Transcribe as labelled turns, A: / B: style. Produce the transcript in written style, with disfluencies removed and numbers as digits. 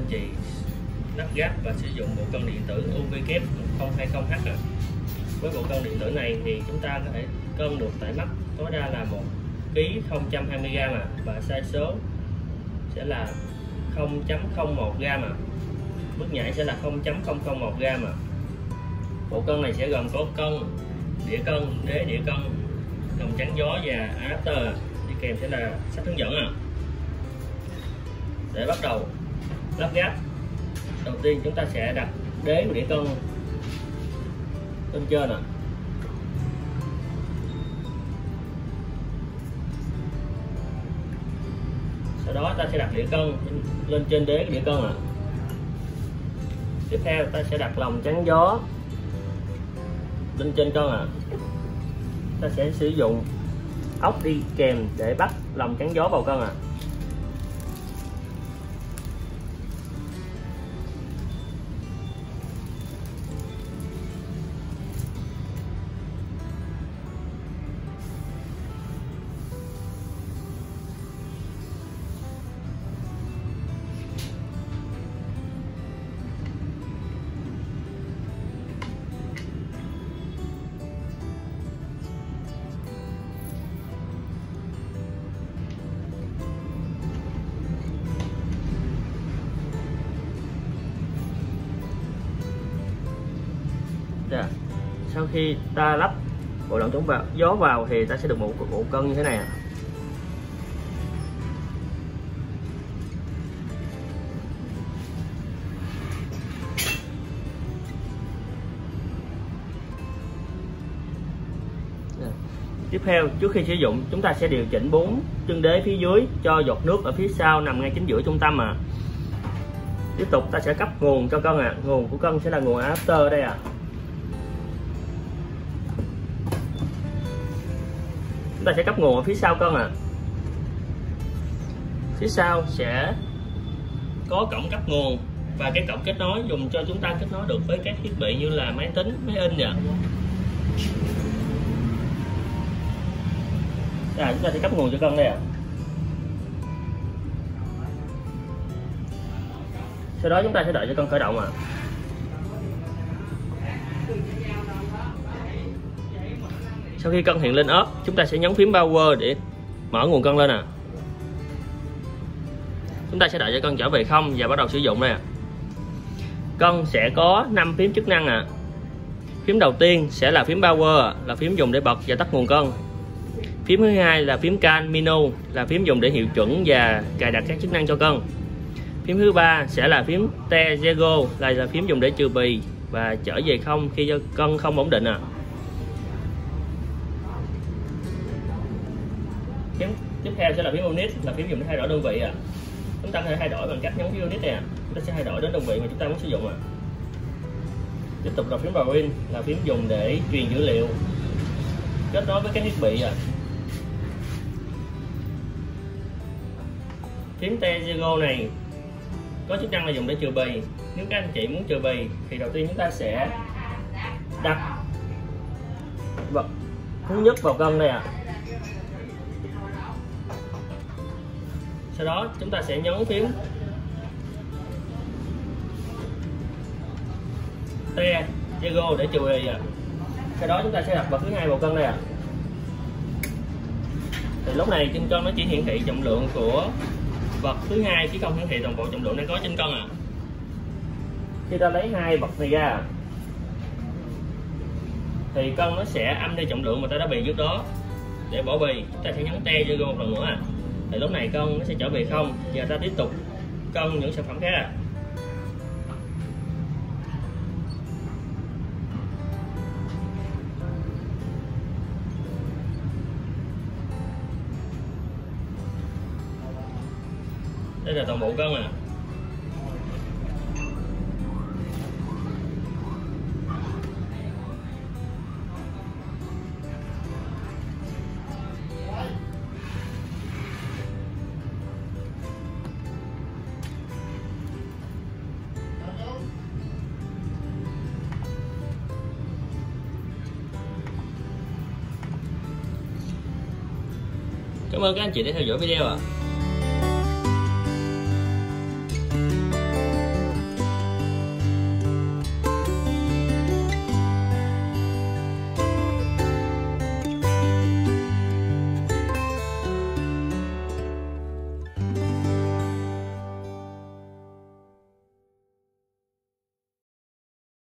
A: chị lắp ráp và sử dụng bộ cân điện tử UVKEP 1020H. Với bộ cân điện tử này thì chúng ta có thể cân được tải mắc tối đa là 1 kg 020g và sai số sẽ là 0.01g mức nhảy sẽ là 0.001g Bộ cân này sẽ gồm có cân, đĩa cân, đế đĩa cân, lồng chắn gió và adapter, đi kèm sẽ là sách hướng dẫn Để bắt đầu lắp ráp, đầu tiên chúng ta sẽ đặt đế của đĩa cân lên trên Sau đó ta sẽ đặt đĩa cân lên trên đế của đĩa cân Tiếp theo ta sẽ đặt lồng chắn gió lên trên cân Ta sẽ sử dụng ốc đi kèm để bắt lồng chắn gió vào cân Sau khi ta lắp bộ lồng chống gió vào thì ta sẽ được một bộ cân như thế này Tiếp theo, trước khi sử dụng chúng ta sẽ điều chỉnh 4 chân đế phía dưới cho giọt nước ở phía sau nằm ngay chính giữa trung tâm Tiếp tục ta sẽ cấp nguồn cho cân Nguồn của cân sẽ là nguồn adapter ở đây Chúng ta sẽ cấp nguồn ở phía sau cân Phía sau sẽ có cổng cấp nguồn và cái cổng kết nối dùng cho chúng ta kết nối được với các thiết bị như là máy tính, máy in Chúng ta sẽ cấp nguồn cho cân đây Sau đó chúng ta sẽ đợi cho cân khởi động Sau khi cân hiện lên ốp, chúng ta sẽ nhấn phím power để mở nguồn cân lên Chúng ta sẽ đợi cho cân trở về không và bắt đầu sử dụng đây Cân sẽ có 5 phím chức năng Phím đầu tiên sẽ là phím power, là phím dùng để bật và tắt nguồn cân. Phím thứ hai là phím can menu, là phím dùng để hiệu chuẩn và cài đặt các chức năng cho cân. Phím thứ ba sẽ là phím T zero, là phím dùng để trừ bì và trở về không khi cân không ổn định Phím tiếp theo sẽ là phím unit, là phím dùng để thay đổi đơn vị Chúng ta có thể thay đổi bằng cách nhấn phím unit này chúng ta sẽ thay đổi đến đơn vị mà chúng ta muốn sử dụng Tiếp tục là phím Brin, là phím dùng để truyền dữ liệu kết nối với các thiết bị Phím T0 này có chức năng là dùng để trừ bì. Nếu các anh chị muốn trừ bì thì đầu tiên chúng ta sẽ đặt vật thứ nhất vào cân đây Sau đó chúng ta sẽ nhấn phím T0 để trừ bì Sau đó chúng ta sẽ đặt vật thứ hai vào cân đây Thì lúc này trên cân nó chỉ hiển thị trọng lượng của vật thứ hai chứ không hiển thị toàn bộ trọng lượng đang có trên cân Khi ta lấy hai vật này ra thì cân nó sẽ âm đi trọng lượng mà ta đã bì trước đó. Để bỏ bì chúng ta sẽ nhấn T0 một lần nữa thì lúc này cân nó sẽ trở về không và ta tiếp tục cân những sản phẩm khác Đây là toàn bộ cân Cảm ơn các anh chị đã theo dõi video